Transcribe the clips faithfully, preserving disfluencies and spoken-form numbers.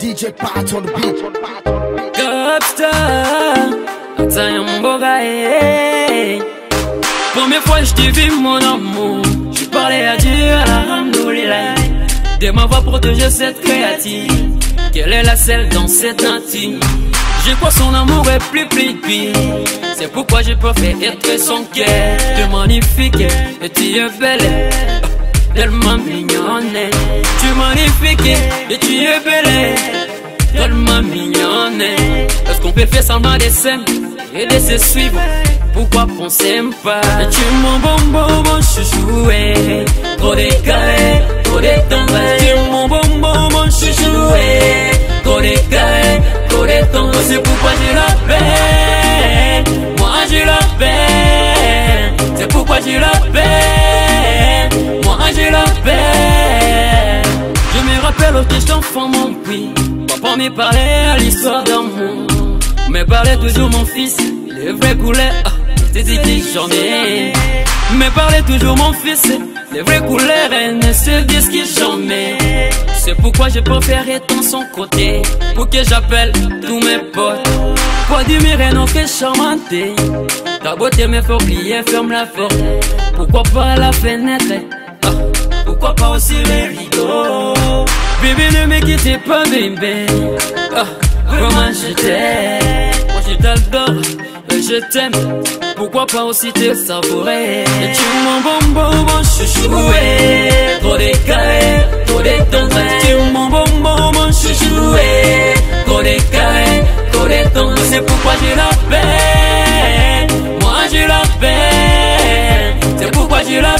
D J Pat on the beat. Gobster, Atayamboga, eh. Première fois je t'ai vu mon amour, je parlais à Dieu, alhamdoulilah. De m'avoir protégé cette créature, quelle est la selle dans cette nature. Je crois son amour est plus plus pire. C'est pourquoi je préfère être son cœur. Tu es magnifique et tu es belle, tellement mignonne. Tu es magnifique et tu es belle, tellement mignonne. Est-ce qu'on peut faire semblant de s'aimer et de se suivre? Pourquoi qu'on s'aime pas? Tu es mon bonbon, mon chouchou, eh. Trop décalé, trop détendresse. Tu es mon bonbon, mon chouchou, eh. Trop décalé, trop détendresse. C'est pourquoi j'ai la peine. Moi j'ai la peine. C'est pourquoi j'ai la peine. Moi j'ai la peine. Je me rappelle au j'étais enfant, mon prix. Papa me parlait à l'histoire d'amour. Me parlait toujours mon fils, les vraies couleurs. C'est dit jamais. Me parlait toujours mon fils, les vraies couleurs ne se disent que jamais. C'est pourquoi je préfère être en son côté, pour que j'appelle tous mes potes. Pour admirer nos que charmante. Ta beauté me fait oublier, ferme la porte. Pourquoi pas la fenêtre? Ah, pourquoi pas aussi les rideaux? Bébé ne me quitte pas, bébé. Ah, comment je t'aime. Moi je t'adore, je t'aime. Pourquoi pas aussi te savourer? Et tu es mon bonbon, mon chouchou, eh. Trop décalé, trop détendresse. Tu es mon bonbon, mon chouchou, eh. Trop décalé, trop détendresse. C'est pourquoi j'ai la peine. Moi j'ai la peine. C'est pourquoi j'ai la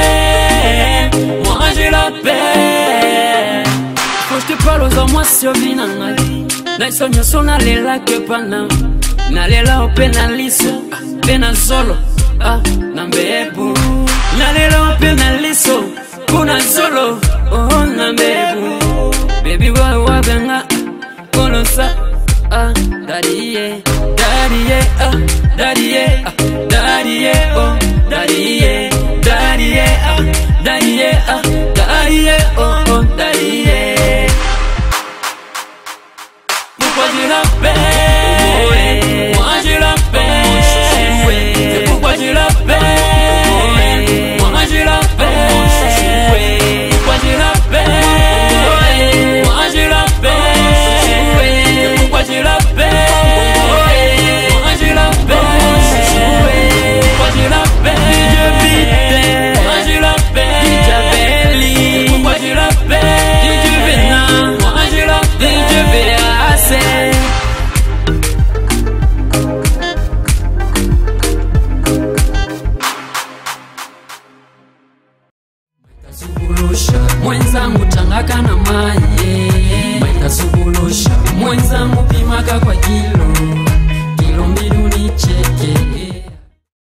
peine. Moi j'ai la peine. Faut que je te parle aux hommes sur Vinanga. Naïso nyoso nalela que pana. Nalela o penaliso. Pena solo, ah, nambebu. Nalela penaliso, kuna solo, oh, nambebu. Baby wa wa benga, konosa, ah, daddy yeah, daddy yeah, ah, daddy yeah, ah, daddy yeah, oh, daddy yeah, daddy yeah, ah, daddy yeah, ah, daddy yeah, oh, oh, daddy yeah. Pourquoi j'ai la peine? Moi j'ai la peine. C'est pourquoi j'ai la peine. Moi j'ai la peine. Pourquoi j'ai la peine. Moi j'ai la peine. C'est pourquoi j'ai la peine. Moi j'ai la peine. Pourquoi j'ai la peine. Moi j'ai la peine. Pourquoi j'ai la peine. Moi j'ai la peine. Mwenzangu tangaka na maye, maita subulusha. Mwenzangu pimaka kwa kilo.